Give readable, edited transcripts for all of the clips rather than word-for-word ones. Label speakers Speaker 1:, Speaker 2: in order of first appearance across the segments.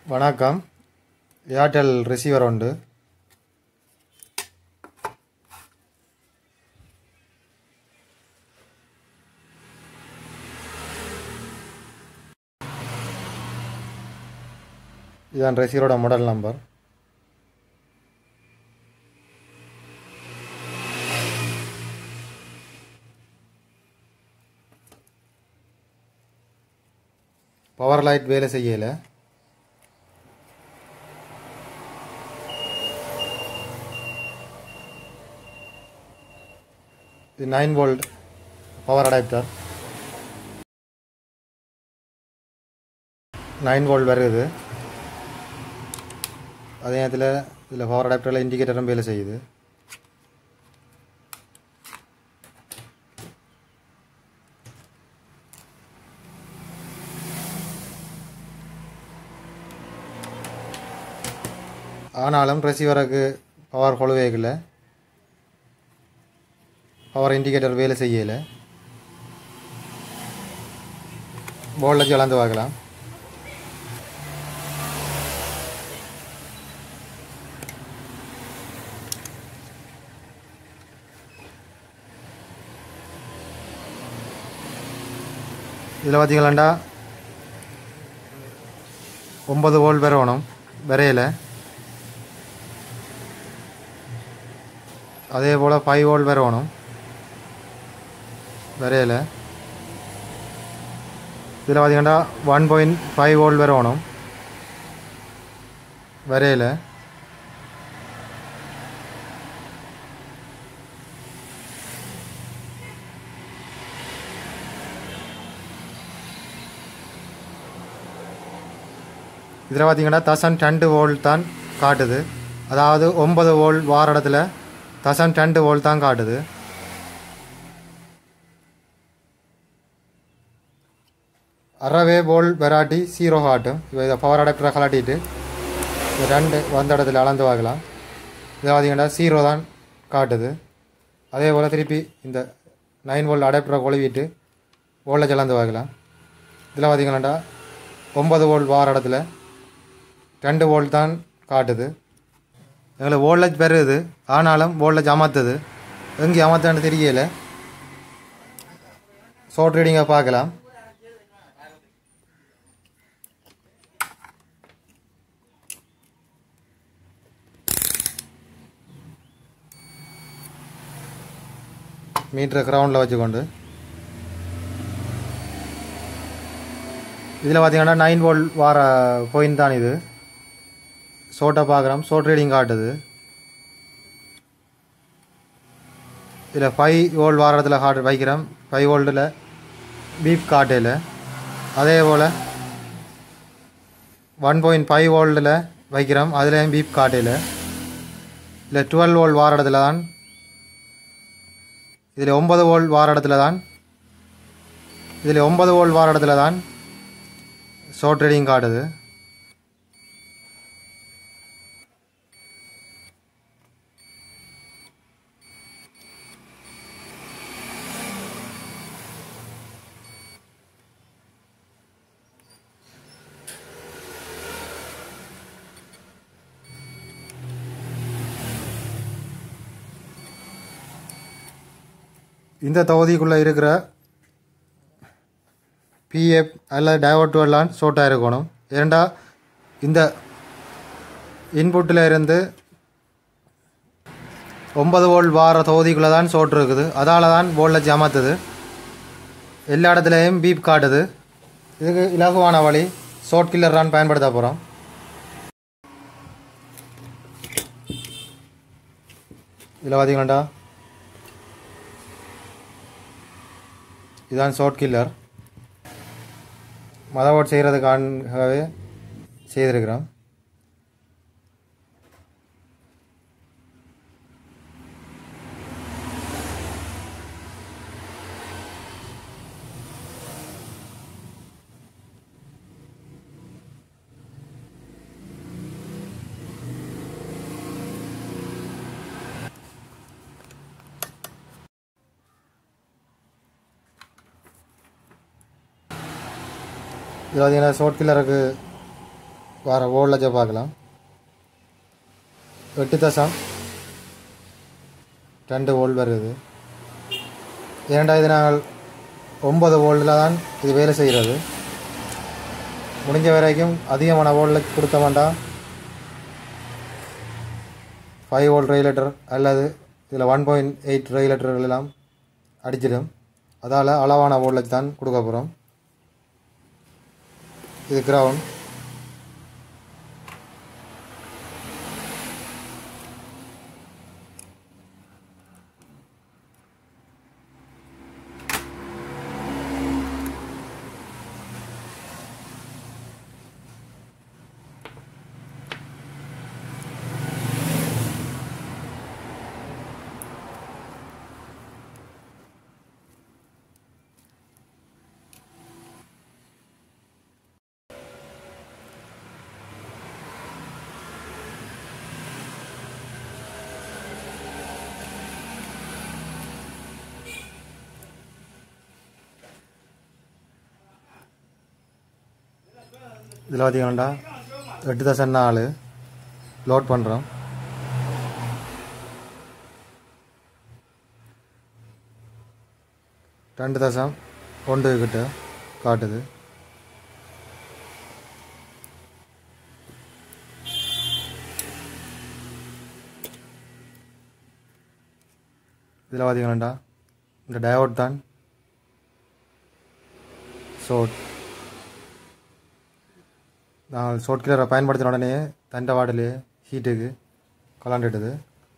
Speaker 1: வணக்கம். Airtel receiver உண்டு. இதுதான் ரிசீவரோட மாடல் நம்பர். பவர் லைட் வேலை செய்யலை. இது 9 வோல்ட் பவர் அடாப்டர். 9 வோல்ட் வருது. அதே நேரத்தில் இதில் பவர் அடாப்டரில் இண்டிகேட்டரும் வேலை செய்யுது. ஆனாலும் ரிசீவருக்கு பவர் கொழுவேகலை. பவர் இண்டிகேட்டர் வேலை செய்யலை. வோல்டேஜ் வளர்ந்து பார்க்கலாம். இதில் பார்த்தீங்களாண்டா 9 வோல்ட் வரணும், வரையலை. அதே போல் 5 வோல்ட் வரணும், வரையலை. இதில் பார்த்தீங்கன்னா 1.5 வோல்ட் வரணும், வரையலை. இதில் பார்த்தீங்கன்னா 1002 வோல்ட் தான் காட்டுது. அதாவது 9 வோல்ட் வார இடத்துல 1002 வோல்ட் தான் காட்டுது. அறவே வோல்ட் வெராட்டி 0 காட்டும். இப்போ இதை பவர் அடாப்டரை கலாட்டிட்டு 2 வந்த இடத்துல அளந்து பார்க்கலாம். இதை பார்த்தீங்கன்னா 0 தான் காட்டுது. அதே போல் திருப்பி இந்த 9 வோல்ட் அடாப்டரை கொழுவிட்டு வோல்டேஜ் அளந்து பார்க்கலாம். இதில் பார்த்தீங்கன்னாண்டா 9 வோல்ட் வார இடத்துல 2 வோல்ட் தான் காட்டுது. எங்களுக்கு வோல்டேஜ் பெறுது. ஆனாலும் வோல்டேஜ் அமர்த்துது. எங்கே அமர்த்தான்னு தெரியலை. ஷார்ட் ரீடிங்கை பார்க்கலாம். மீட்டரை கிரவுண்டில் வச்சுக்கொண்டு இதில் பார்த்தீங்கன்னா 9 வோல்ட் வார பாயிண்ட் தான் இது. ஷோட்டை பார்க்குறோம். ஷோட் ரீடிங் காட்டுது. இதில் 5 வோல்ட் வார இடத்துல வைக்கிறோம். 5 வோல்ட்டில் பீப் காட்டையில். அதே போல் 1.5 வோல்ட்டில் வைக்கிறோம். அதுலேயும் பீப் காட்டையில். இல்லை 12 வோல்ட் வார இடத்துல தான். இதில் 9 வோல்ட் வார இடத்துல தான். இதில் 9 வோல்ட் வார இடத்துல தான் ஷார்ட் ரீடிங் காட்டுது. இந்த தொகுதிக்குள்ளே இருக்கிற பிஎஃப் அல்லது டைவர்ட்டுவெல்லாம் ஷோட்டாக இருக்கணும். ஏண்டா இந்த இன்புட்டில் இருந்து 9 வோல்ட் வார தொகுதிக்குள்ளே தான் ஷோட் இருக்குது. அதால் தான் வோல்டேஜ் அமர்த்துது. எல்லா இடத்துலையும் பீப் காட்டுது. இதுக்கு இலகுவான வழி ஷார்ட் கில்லர் தான் பயன்படுத்த போகிறோம். இதில் பார்த்தீங்களாண்டா இதுதான் ஷார்ட் கில்லர். மதர்போர்ட் செய்கிறதுக்காகவே செய்திருக்கிறோம். இது பார்த்தீங்கன்னா ஷார்ட் கில்லருக்கு வர வோல்டேஜை பார்க்கலாம். 8.2 வோல்ட் வருது. ஏன்டா இது நாங்கள் 9 வோல்ட்டில் தான் இது வேலை செய்கிறது. முடிஞ்ச வரைக்கும் அதிகமான வோல்ட் கொடுத்த வேண்டாம். 5 வோல்ட் ரெகுலேட்டர் அல்லது இதில் 1.8 ரெகுலேட்டர்கள் எல்லாம் அடிச்சிடும். அதால் அளவான வோல்டேஜ் தான் கொடுக்க போகிறோம். இது கிரவுண்ட். இதில் பார்த்தீங்கன்னா 8.4 லோட் பண்ணுறோம். 2.1 கிட்ட காட்டுது. இதில் பார்த்தீங்கன்னா இந்த டயோட் தான் ஷோட். நான் ஷோட் கிளரை பயன்படுத்தின உடனே தண்டை வாடலே ஹீட்டுக்கு கலாண்டுட்டுது.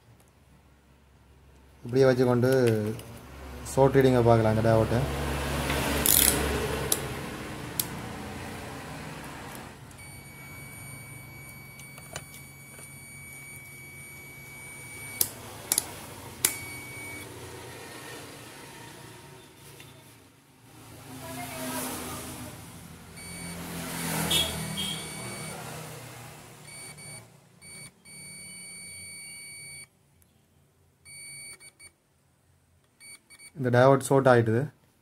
Speaker 1: இப்படியே வச்சுக்கொண்டு ஷோட் ரீடிங்கை பார்க்கலாம். இந்த டயோட்டை இந்த டயோட் ஷார்ட் ஆகிட்டுது.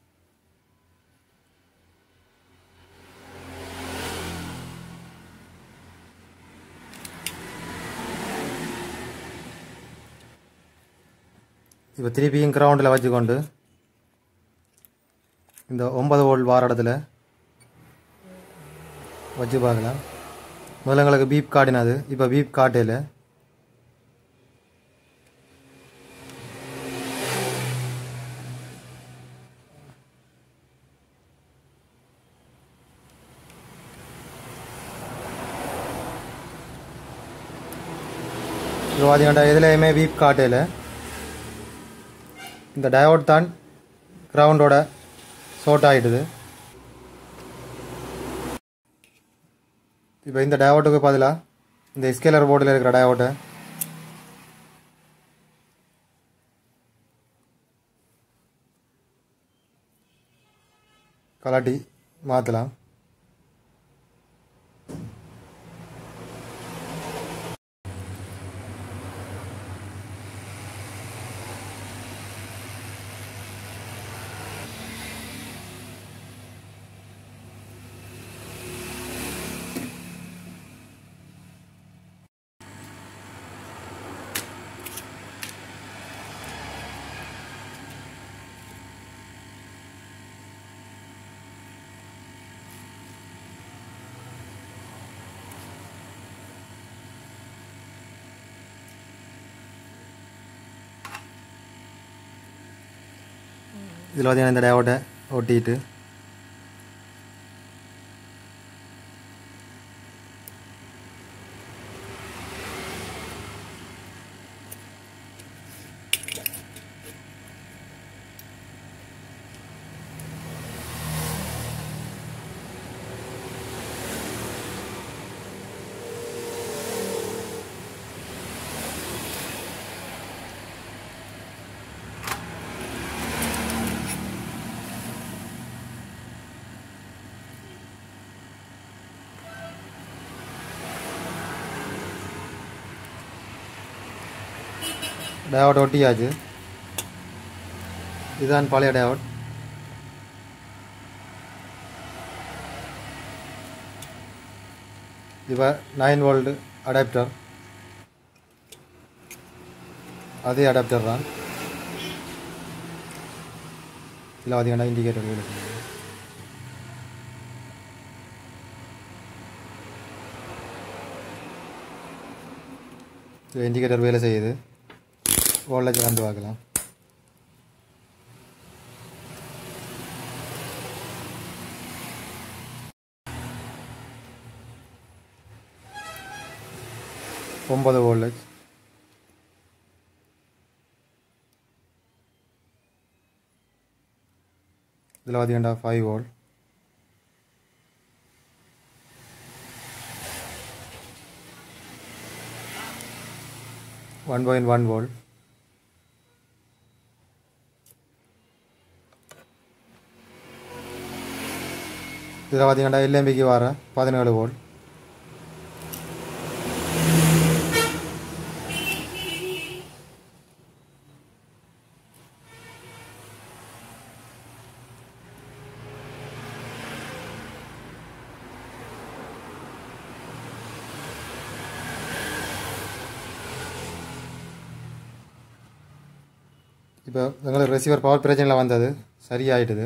Speaker 1: இப்போ திருப்பியும் கிரவுண்டில் வச்சுக்கொண்டு இந்த 9 வோல்ட் வார இடத்துல வச்சு பார்க்கலாம். முதல்ல எங்களுக்கு பீப் காட்டினது, இப்போ பீப் காட்டையில். இப்போ பார்த்தீங்கன்னா எதுலையுமே வீப் காட்டையில். இந்த டயோட் தான் கிரவுண்டோட ஷார்ட் ஆகிடுது. இப்போ இந்த டயோட்டுக்கு பதிலாக இந்த ஸ்கேலர் போர்டில் இருக்கிற டயோட்டை கலாட்டி மாற்றலாம். இதில் பார்த்தீங்கன்னா இந்த டயோட்டை ஒட்டிட்டு டயோட் ஒட்டியாச்சு. இதுதான் பழைய டயோட். இப்போ 9 வோல்ட் அடாப்டர், அதே அடாப்டர் தான். இதில் பார்த்தீங்கன்னா இண்டிகேட்டர் வேலை செய்யுது. இண்டிகேட்டர் வேலை செய்யுது. வோல்டேஜ் வந்து பார்க்கலாம். ஒன்பது வோல்டேஜ். இதில் பார்த்தீங்கன்னா 5 வோல்ட். One 1 volt. இதில் பார்த்தீங்கன்னா எல்எம்பிக்கு வர 17 வோல்ட். இப்போ எங்களுக்கு ரிசீவர் பவர் பிரச்சனையில் வந்தது, சரியாயிட்டுது.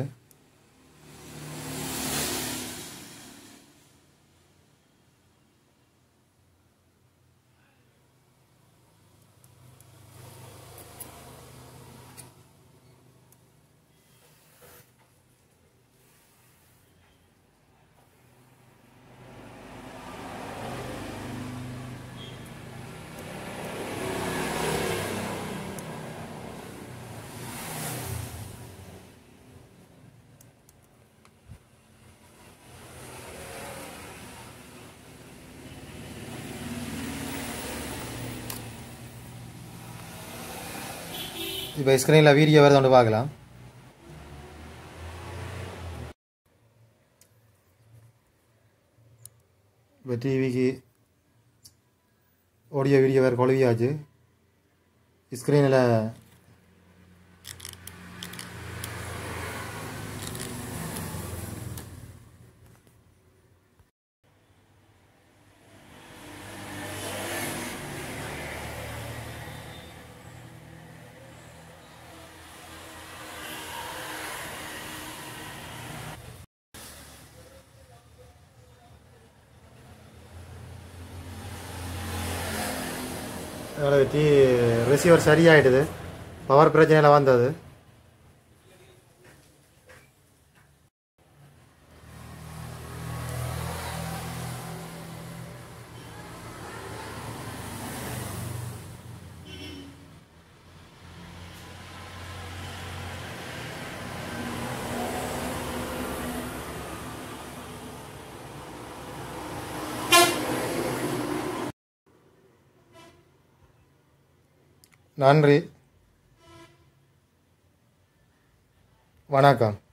Speaker 1: இப்போ ஸ்க்ரீனில் வீடியோ வருது ஒன்று பார்க்கலாம். இப்போ டிவிக்கு ஆடியோ வீடியோ வேறு கொழுவியாச்சு. ஸ்க்ரீனில் ரிசீவர் சரியாயிடுது. பவர் பிரச்சனையில் வந்தது. நன்றி, வணக்கம்.